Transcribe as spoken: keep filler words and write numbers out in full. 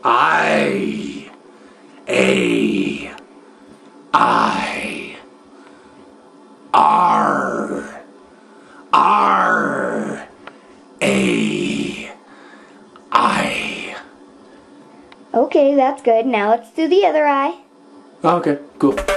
I. A. I. R. R. A. I. Okay, that's good. Now let's do the other eye. Okay, cool.